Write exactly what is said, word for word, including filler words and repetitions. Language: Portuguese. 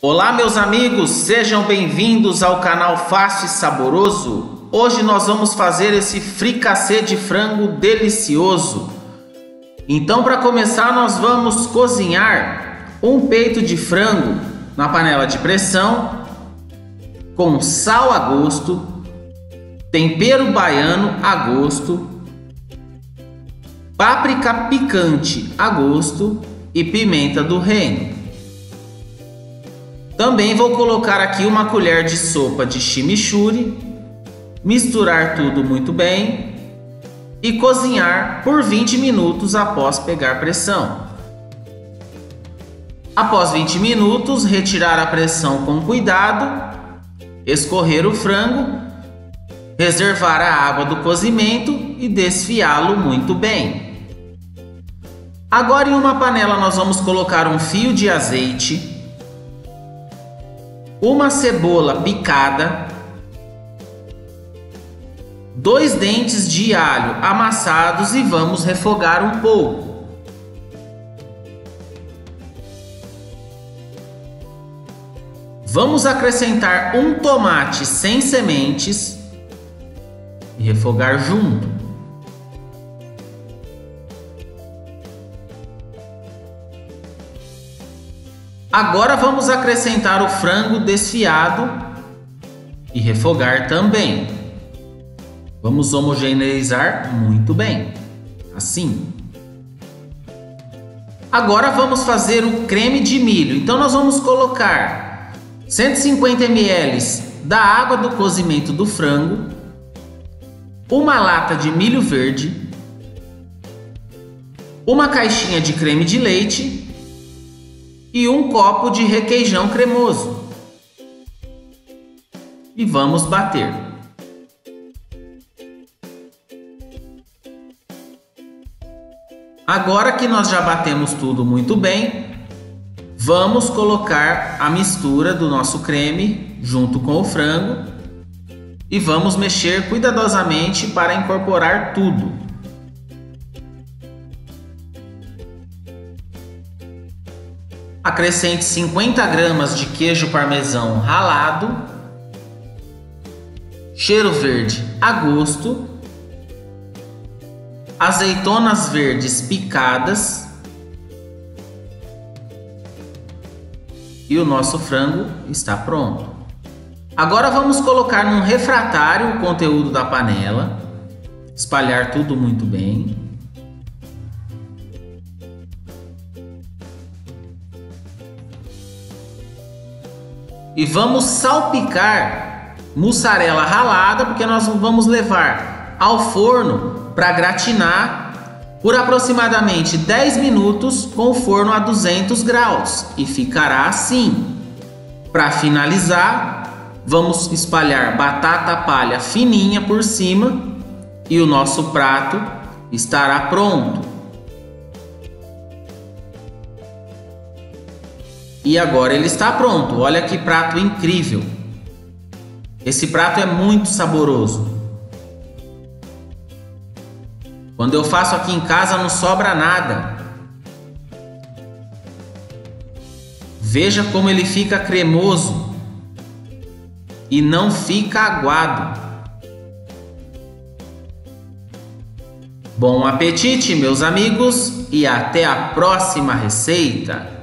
Olá, meus amigos, sejam bem-vindos ao canal Fácil e Saboroso. Hoje nós vamos fazer esse fricassê de frango delicioso. Então, para começar, nós vamos cozinhar um peito de frango na panela de pressão com sal a gosto, tempero baiano a gosto, páprica picante a gosto e pimenta do reino. Também vou colocar aqui uma colher de sopa de chimichurri, misturar tudo muito bem e cozinhar por vinte minutos após pegar pressão. Após vinte minutos, retirar a pressão com cuidado, escorrer o frango, reservar a água do cozimento e desfiá-lo muito bem. Agora, em uma panela, nós vamos colocar um fio de azeite, uma cebola picada, dois dentes de alho amassados e vamos refogar um pouco. Vamos acrescentar um tomate sem sementes e refogar junto. Agora vamos acrescentar o frango desfiado e refogar também. Vamos homogeneizar muito bem, assim. Agora vamos fazer o creme de milho. Então nós vamos colocar cento e cinquenta mililitros da água do cozimento do frango, uma lata de milho verde, uma caixinha de creme de leite e um copo de requeijão cremoso. E vamos bater. Agora que nós já batemos tudo muito bem, vamos colocar a mistura do nosso creme junto com o frango e vamos mexer cuidadosamente para incorporar tudo. Acrescente cinquenta gramas de queijo parmesão ralado, cheiro verde a gosto, azeitonas verdes picadas e o nosso frango está pronto. Agora vamos colocar num refratário o conteúdo da panela, espalhar tudo muito bem. E vamos salpicar mussarela ralada, porque nós vamos levar ao forno para gratinar por aproximadamente dez minutos com o forno a duzentos graus e ficará assim. Para finalizar, vamos espalhar batata palha fininha por cima e o nosso prato estará pronto. E agora ele está pronto. Olha que prato incrível. Esse prato é muito saboroso. Quando eu faço aqui em casa não sobra nada. Veja como ele fica cremoso e não fica aguado. Bom apetite, meus amigos, e até a próxima receita.